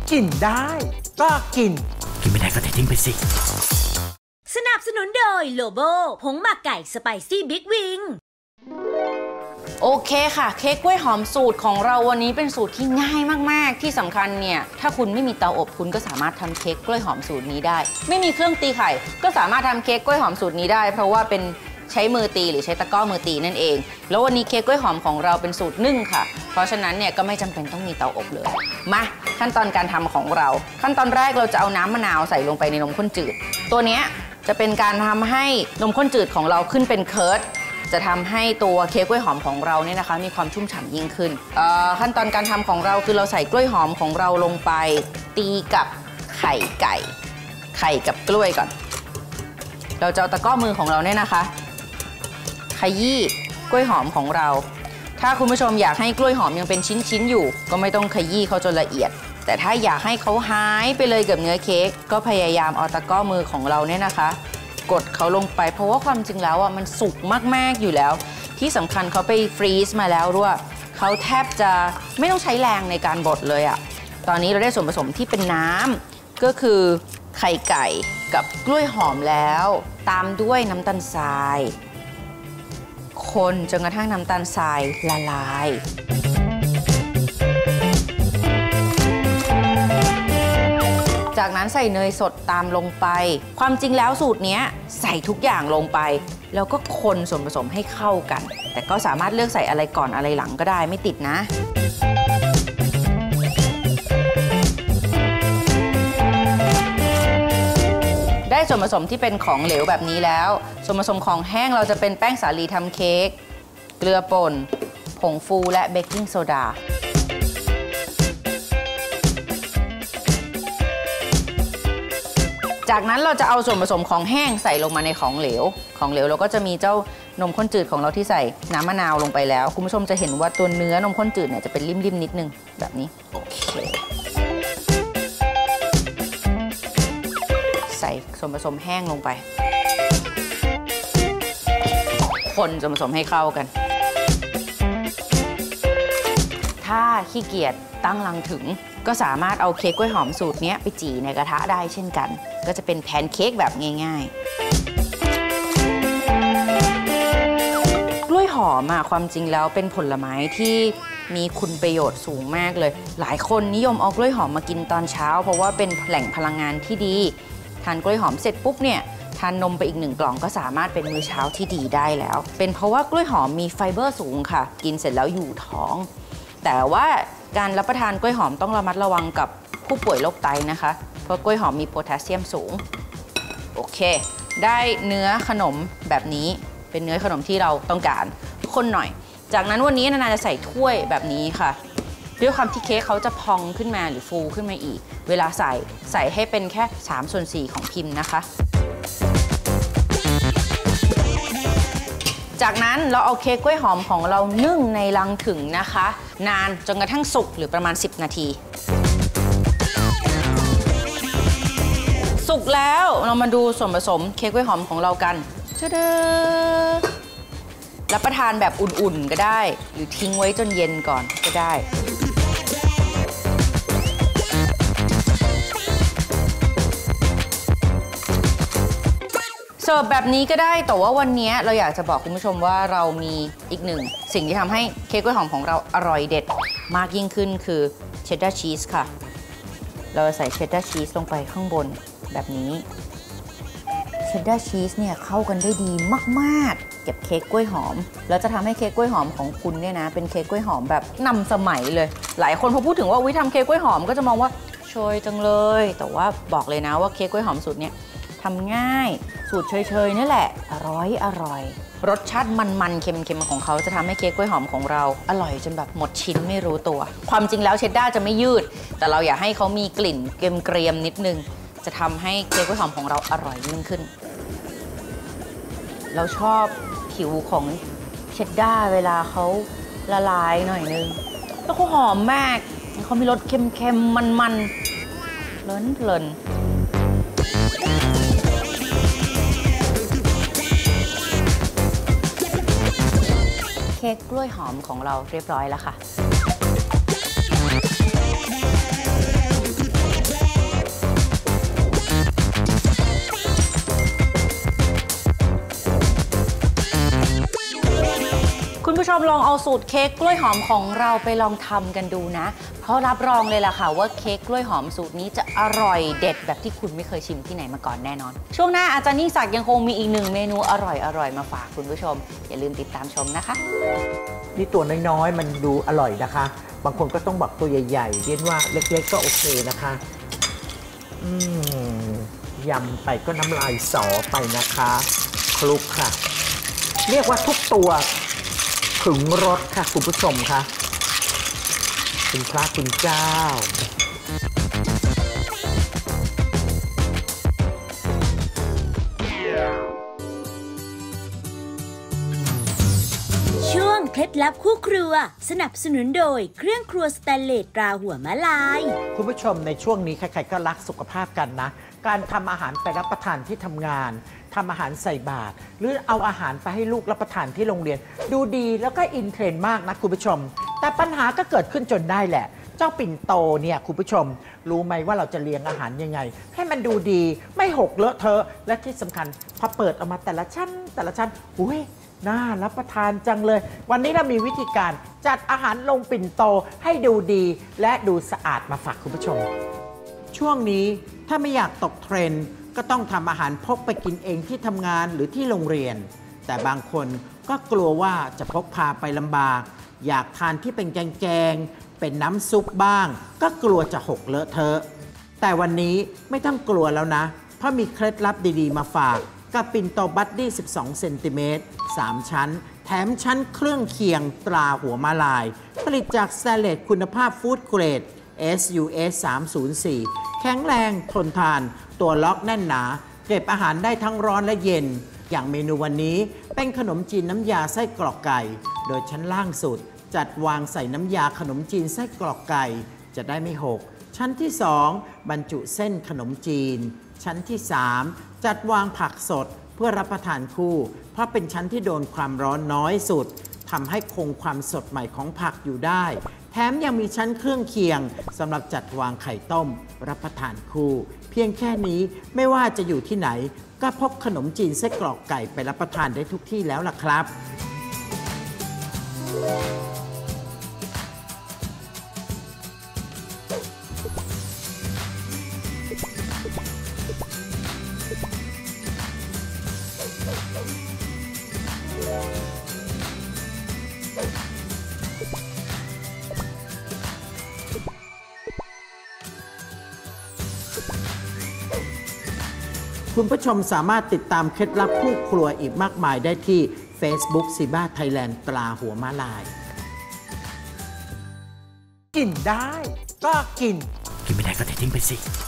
กินได้ก็กินไม่ได้ก็ทิ้งไปสิสนับสนุนโดยโลโบผงหมักไก่สไปซี่บิ๊กวิงโอเคค่ะเค้กกล้วยหอมสูตรของเราวันนี้เป็นสูตรที่ง่ายมากๆที่สำคัญเนี่ยถ้าคุณไม่มีเตาอบคุณก็สามารถทำเค้กกล้วยหอมสูตรนี้ได้ไม่มีเครื่องตีไข่ก็สามารถทำเค้กกล้วยหอมสูตรนี้ได้เพราะว่าเป็นใช้มือตีหรือใช้ตะกร้อมือตีนั่นเองแล้ววันนี้เค้กกล้วยหอมของเราเป็นสูตรนึ่งค่ะเพราะฉะนั้นเนี่ยก็ไม่จำเป็นต้องมีเตาอบเลยมาขั้นตอนการทำของเราขั้นตอนแรกเราจะเอาน้ำมะนาวใส่ลงไปในนมข้นจืดตัวนี้จะเป็นการทำให้นมข้นจืดของเราขึ้นเป็นเคิร์ดจะทำให้ตัวเค้กกล้วยหอมของเราเนี่ยนะคะมีความชุ่มฉ่ำยิ่งขึ้นขั้นตอนการทำของเราคือเราใส่กล้วยหอมของเราลงไปตีกับไข่ไก่ไข่กับกล้วยก่อนเราจะเอาตะกร้อมือของเราเนี่ยนะคะขยี้กล้วยหอมของเราถ้าคุณผู้ชมอยากให้กล้วยหอมยังเป็นชิ้นๆอยู่ก็ไม่ต้องขยี้เขาจนละเอียดแต่ถ้าอยากให้เขาหายไปเลยกับเนื้อเค้กก็พยายามเอาตะกร้อมือของเราเนี่ยนะคะกดเขาลงไปเพราะว่าความจริงแล้วอ่ะมันสุกมากๆอยู่แล้วที่สำคัญเขาไปฟรีซมาแล้วด้วยเขาแทบจะไม่ต้องใช้แรงในการบดเลยอ่ะตอนนี้เราได้ส่วนผสมที่เป็นน้ำก็คือไข่ไก่กับกล้วยหอมแล้วตามด้วยน้ำตาลทรายคนจนกระทั่งน้ำตาลทรายละลายจากนั้นใส่เนยสดตามลงไปความจริงแล้วสูตรนี้ใส่ทุกอย่างลงไปแล้วก็คนส่วนผสมให้เข้ากันแต่ก็สามารถเลือกใส่อะไรก่อนอะไรหลังก็ได้ไม่ติดนะได้ส่วนผสมที่เป็นของเหลวแบบนี้แล้วส่วนผสมของแห้งเราจะเป็นแป้งสาลีทำเค้กเกลือป่นผงฟูและเบกกิ้งโซดาจากนั้นเราจะเอาส่วนผสมของแห้งใส่ลงมาในของเหลวเราก็จะมีเจ้านมข้นจืดของเราที่ใส่น้ำมะนาวลงไปแล้วคุณผู้ชมจะเห็นว่าตัวเนื้อนมข้นจืดเนี่ยจะเป็นริ่มๆนิดนึงแบบนี้โอเคใส่ส่วนผสมแห้งลงไปคนส่วนผสมให้เข้ากันถ้าขี้เกียจตั้งรังถึงก็สามารถเอาเค้กกล้วยหอมสูตรนี้ไปจี่ในกระทะได้เช่นกันก็จะเป็นแพนเค้กแบบง่ายๆกล้วยหอมความจริงแล้วเป็นผลไม้ที่มีคุณประโยชน์สูงมากเลยหลายคนนิยมเอากล้วยหอมมากินตอนเช้าเพราะว่าเป็นแหล่งพลังงานที่ดีทานกล้วยหอมเสร็จปุ๊บเนี่ยทานนมไปอีก1 กล่องก็สามารถเป็นมื้อเช้าที่ดีได้แล้วเป็นเพราะว่ากล้วยหอมมีไฟเบอร์สูงค่ะกินเสร็จแล้วอยู่ท้องแต่ว่าการรับประทานกล้วยหอมต้องระมัดระวังกับผู้ป่วยโรคไตนะคะเพราะกล้วยหอมมีโพแทสเซียมสูงโอเคได้เนื้อขนมแบบนี้เป็นเนื้อขนมที่เราต้องการคนหน่อยจากนั้นวันนี้นานาจะใส่ถ้วยแบบนี้ค่ะด้วยความที่เค้กเขาจะพองขึ้นมาหรือฟูขึ้นมาอีกเวลาใส่ให้เป็นแค่3/4ของพิมพ์นะคะจากนั้นเราเอาเค้กกล้วยหอมของเรานึ่งในรังผึ้งนะคะนานจนกระทั่งสุกหรือประมาณ10 นาทีสุกแล้วเรามาดูส่วนผสมเค้กกล้วยหอมของเรากันรับประทานแบบอุ่นๆก็ได้หรือทิ้งไว้จนเย็นก่อนก็ได้เสิร์ฟแบบนี้ก็ได้แต่ว่าวันนี้เราอยากจะบอกคุณผู้ชมว่าเรามีอีกหนึ่งสิ่งที่ทำให้เค้กกล้วยหอมของเราอร่อยเด็ดมากยิ่งขึ้นคือเชดดาร์ชีสค่ะเราใส่เชดดาร์ชีสลงไปข้างบนแบบนี้เชดดาร์ชีสเนี่ยเข้ากันได้ดีมากๆเก็บเค้กกล้วยหอมแล้วจะทำให้เค้กกล้วยหอมของคุณเนี่ยนะเป็นเค้กกล้วยหอมแบบนำสมัยเลยหลายคนพอพูดถึงว่าวิธีทำเค้กกล้วยหอมก็จะมองว่าโชยจังเลยแต่ว่าบอกเลยนะว่าเค้กกล้วยหอมสูตรเนี่ยทำง่ายสูตรเฉยๆนี่แหละอร่อยรสชาติมันๆเค็มๆของเขาจะทำให้เค้กกล้วยหอมของเราอร่อยจนแบบหมดชิ้นไม่รู้ตัวความจริงแล้วเชดดาร์จะไม่ยืดแต่เราอยากให้เขามีกลิ่นเกรียมๆนิดนึงจะทำให้เค้กกล้วยหอมของเราอร่อยยิ่งขึ้นเราชอบผิวของเชดดาร์เวลาเขาละลายหน่อยนึงแล้วเขาหอมมากเขามีรสเค็มๆมันๆเพลินเค้กกล้วยหอมของเราเรียบร้อยแล้วค่ะมลองเอาสูตรเค้กกล้วยหอมของเราไปลองทำกันดูนะเพราะรับรองเลยล่ะค่ะว่าเค้กกล้วยหอมสูตรนี้จะอร่อยเด็ดแบบที่คุณไม่เคยชิมที่ไหนมาก่อนแน่นอนช่วงหน้าอาจารย์ยิ่งศักดิ์ยังคงมีอีกหนึ่งเมนูอร่อยมาฝากคุณผู้ชมอย่าลืมติดตามชมนะคะนี่ตัวน้อยๆมันดูอร่อยนะคะบางคนก็ต้องบอกตัวใหญ่ๆเรียกว่าเล็กๆก็โอเคนะคะยำไปก็น้ำลายสอไปนะคะคลุกค่ะเรียกว่าทุกตัวถึงรสค่ะคุณผู้ชมค่ะคุณพระคุณเจ้าช่วงเคล็ดลับคู่ครัวสนับสนุนโดยเครื่องครัวสแตนเลสตราหัวมะลายคุณผู้ชมในช่วงนี้ใครๆก็รักสุขภาพกันนะการทำอาหารไปรับประทานที่ทำงานทำอาหารใส่บาตรหรือเอาอาหารไปให้ลูกรับประทานที่โรงเรียนดูดีแล้วก็อินเทรนด์มากนะคุณผู้ชมแต่ปัญหาก็เกิดขึ้นจนได้แหละเจ้าปิ่นโตเนี่ยคุณผู้ชมรู้ไหมว่าเราจะเลี้ยงอาหารยังไงให้มันดูดีไม่หกเลอะเทอะและที่สำคัญพอเปิดออกมาแต่ละชั้นอุ้ยน่ารับประทานจังเลยวันนี้เรามีวิธีการจัดอาหารลงปิ่นโตให้ดูดีและดูสะอาดมาฝากคุณผู้ชมช่วงนี้ถ้าไม่อยากตกเทรนด์ก็ต้องทำอาหารพกไปกินเองที่ทำงานหรือที่โรงเรียนแต่บางคนก็กลัวว่าจะพกพาไปลำบากอยากทานที่เป็นแกงเป็นน้ำซุปบ้างก็กลัวจะหกเลอะเทอะแต่วันนี้ไม่ต้องกลัวแล้วนะเพราะมีเคล็ดลับดีๆมาฝากกับปิ่นโตบัดดี้12 เซนติเมตร 3 ชั้นแถมชั้นเครื่องเคียงตราหัวมาลายผลิตจากสแตนเลสคุณภาพฟู้ดเกรด SUS 304แข็งแรงทนทานตัวล็อกแน่นหนาเก็บอาหารได้ทั้งร้อนและเย็นอย่างเมนูวันนี้เป็นขนมจีนน้ำยาไส้กรอกไก่โดยชั้นล่างสุดจัดวางใส่น้ำยาขนมจีนไส้กรอกไก่จะได้ไม่หกชั้นที่2บรรจุเส้นขนมจีนชั้นที่3จัดวางผักสดเพื่อรับประทานคู่เพราะเป็นชั้นที่โดนความร้อนน้อยสุดทำให้คงความสดใหม่ของผักอยู่ได้แถมยังมีชั้นเครื่องเคียงสำหรับจัดวางไข่ต้มรับประทานคู่เพียงแค่นี้ไม่ว่าจะอยู่ที่ไหนก็พกขนมจีนไส้กรอกไก่ไปรับประทานได้ทุกที่แล้วล่ะครับ คุณผู้ชมสามารถติดตามเคล็ดลับคู่ครัวอีกมากมายได้ที่ Facebook ซีบ้าไทยแลนด์ตราหัวม้าลายกินได้ก็กินกินไม่ได้ก็เททิ้งไปสิ